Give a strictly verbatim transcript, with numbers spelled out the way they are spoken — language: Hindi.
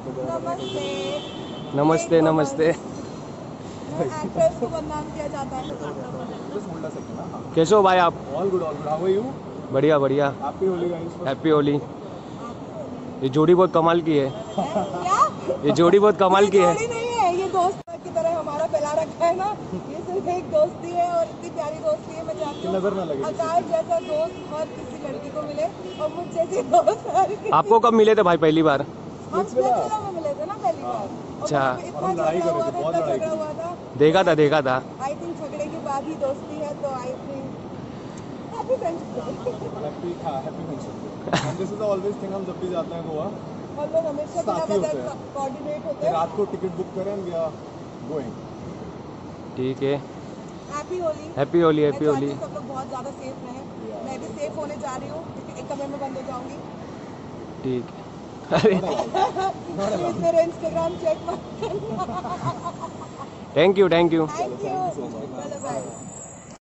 नमस्ते नमस्ते नमस्ते। एक्टर्स को बदनाम किया जाता है। कैसे हो भाई आप? All good all good. How are you? बढ़िया बढ़िया। Happy Holi guys. Happy Holi. ये जोड़ी बहुत कमाल की है। क्या? ये जोड़ी बहुत कमाल की है। जोड़ी नहीं है, ये दोस्त की तरह हमारा फैला रखा है ना। ये सिर्फ एक दोस्ती है और इतनी प्यारी दोस्ती है। मैं चाहती हूँ नजर ना लगे आकाश जैसा दोस्त हर किसी लड़की को मिले और मुझ जैसी दोस्त हर किसी। आपको कब मिले थे भाई पहली बार? हम स्पेशल में मिले थे ना पहली बार। अच्छा। इतना झगड़ा हुआ था, इतना झगड़ा हुआ था। देखा था देखा था। आई थिंक झगड़े के बाद ही दोस्ती है, तो I think happy friendship. Happy हां happy friendship. And this is always thing, हम जब भी जाते हैं गोवा हम लोग हमेशा साथ ही होते हैं। कोऑर्डिनेट होते फिर हैं। रात को टिकट बुक करें वी आर गोइंग। ठीक है। Happy Holi. Happy Holi happy मैं होली। चाहती हूँ सब लोग बहुत ज़्यादा सेफ रहें। मैं भी सेफ होने जा रही हूँ क्योंकि एक कमरे में बंद हो जाऊंगी। ठीक है। अरे प्लीज मेरे इंस्टाग्राम चेक मत करना। Thank you thank you. Thank you. चलो बाय।